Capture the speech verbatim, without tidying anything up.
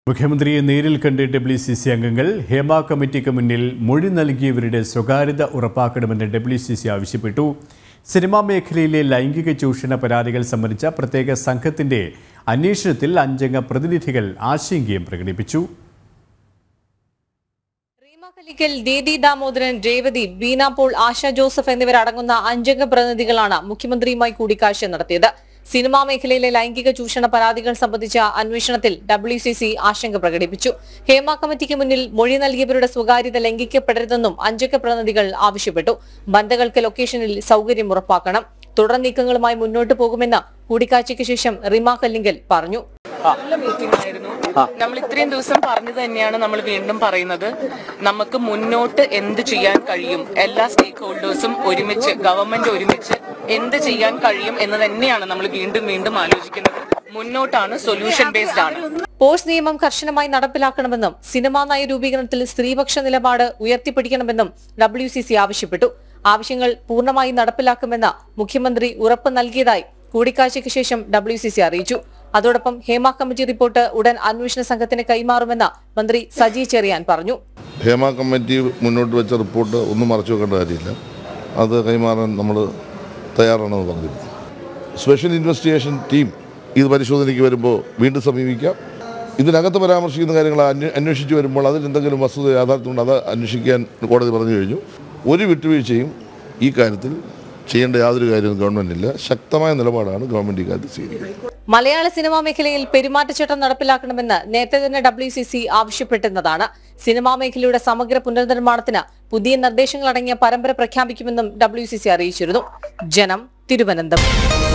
മുഖ്യമന്ത്രിയെ നേരിൽ കണ്ട് ഡബ്ല്യു സി സി അംഗങ്ങൾ ഹേമ കമ്മിറ്റിക്ക് മുന്നിൽ മൊഴി നൽകിയവരുടെ സ്വകാര്യത ഉറപ്പാക്കണമെന്ന് ഡബ്ല്യു സി സി ആവശ്യപ്പെട്ടു. സിനിമാ മേഖലയിലെ ലൈംഗിക ചൂഷണ പരാതികൾ സംബന്ധിച്ച പ്രത്യേക സംഘത്തിന്റെ അന്വേഷണത്തിൽ അഞ്ചംഗ പ്രതിനിധികൾ ആശങ്കയും പ്രകടിപ്പിച്ചു. ദീദി ദാമോദരൻ, രേവതി, ബീന പോൾ, ആശ ജോസഫ് എന്നിവരടങ്ങുന്ന അഞ്ചംഗ പ്രതിനിധികളാണ് മുഖ്യമന്ത്രിയുമായി കൂടിക്കാഴ്ച നടത്തിയത്. സിനിമാ മേഖലയിലെ ലൈംഗിക ചൂഷണ പരാതികൾ സംബന്ധിച്ച അന്വേഷണത്തിൽ ഡബ്ല്യു സി സി ആശങ്ക പ്രകടിപ്പിച്ചു. ഹേമ കമ്മിറ്റിക്ക് മുന്നിൽ മൊഴി നൽകിയവരുടെ സ്വകാര്യത ലംഘിക്കപ്പെടരുതെന്നും അഞ്ചംഗ പ്രതിനിധികൾ ആവശ്യപ്പെട്ടു. ബന്ധങ്ങൾക്ക് ലൊക്കേഷനിൽ സൗകര്യം ഉറപ്പാക്കണം. തുടർ നീക്കങ്ങളുമായി മുന്നോട്ട് പോകുമെന്ന് കൂടിക്കാഴ്ചയ്ക്ക് ശേഷം റിമ കല്ലിങ്കൽ പറഞ്ഞു. നമ്മൾ ഇത്രയും ദിവസം പറഞ്ഞു തന്നെയാണ് നമ്മൾ വീണ്ടും പറയുന്നത്. നമുക്ക് മുന്നോട്ട് എന്ത് ചെയ്യാൻ കഴിയും, എല്ലാ സ്റ്റേക്ക് ഹോൾഡേഴ്സും ഒരുമിച്ച്, ഗവൺമെന്റ് ഒരുമിച്ച് എന്ത് ചെയ്യാൻ കഴിയും എന്ന് തന്നെയാണ് നമ്മൾ വീണ്ടും വീണ്ടും ആലോചിക്കുന്നത്. മുന്നോട്ടാണ്, സൊല്യൂഷൻ ബേസ്ഡ് ആണ്. പോഷ് നിയമം കർശനമായി നടപ്പിലാക്കണമെന്നും സിനിമാ നയ രൂപീകരണത്തിൽ സ്ത്രീപക്ഷ നിലപാട് ഉയർത്തിപ്പിടിക്കണമെന്നും ഡബ്ല്യു സി സി ആവശ്യപ്പെട്ടു. ആവശ്യങ്ങൾ പൂർണ്ണമായി നടപ്പിലാക്കുമെന്ന് മുഖ്യമന്ത്രി ഉറപ്പ് നൽകിയതായി കൂടിക്കാഴ്ചയ്ക്ക് ശേഷം ഡബ്ല്യു സി സി അറിയിച്ചു. അതോടൊപ്പം ഹേമ കമ്മിറ്റി റിപ്പോർട്ട് ഉടൻ അന്വേഷണ സംഘത്തിന് കൈമാറുമെന്ന് മന്ത്രി സജി ചെറിയാൻ പറഞ്ഞു. ഹേമ കമ്മിറ്റി മുന്നോട്ട് വെച്ച റിപ്പോർട്ട് ഒന്നും മറച്ചു വെക്കേണ്ട കാര്യമില്ല. അത് കൈമാറാൻ നമ്മൾ തയ്യാറാണെന്ന് പറഞ്ഞിരുന്നു. സ്പെഷ്യൽ ഇൻവെസ്റ്റിഗേഷൻ ടീം ഇത് പരിശോധനയ്ക്ക് വരുമ്പോൾ വീണ്ടും സമീപിക്കാം. ഇതിനകത്ത് പരാമർശിക്കുന്ന കാര്യങ്ങൾ അന്വേഷിച്ച് വരുമ്പോൾ അതിൽ എന്തെങ്കിലും വസ്തുത യാഥാർത്ഥ്യമുണ്ട് അത് അന്വേഷിക്കാൻ കോടതി പറഞ്ഞു കഴിഞ്ഞു. ഒരു വിട്ടുവീഴ്ചയും ഈ കാര്യത്തിൽ ചെയ്യേണ്ട യാതൊരു കാര്യവും ഗവൺമെന്റില്ല. ശക്തമായ നിലപാടാണ് ഗവൺമെന്റ് ഇക്കാര്യത്തിൽ സ്വീകരിക്കുന്നത്. മലയാള സിനിമാ മേഖലയിൽ പെരുമാറ്റച്ചട്ടം നടപ്പിലാക്കണമെന്ന് നേരത്തെ തന്നെ ഡബ്ല്യു സി സി ആവശ്യപ്പെട്ടിരുന്നതാണ്. സിനിമാ മേഖലയുടെ സമഗ്ര പുനർനിർമ്മാണത്തിന് പുതിയ നിർദ്ദേശങ്ങളടങ്ങിയ പരമ്പര പ്രഖ്യാപിക്കുമെന്നും ഡബ്ല്യു സി സി അറിയിച്ചിരുന്നു. ജനം, തിരുവനന്തപുരം.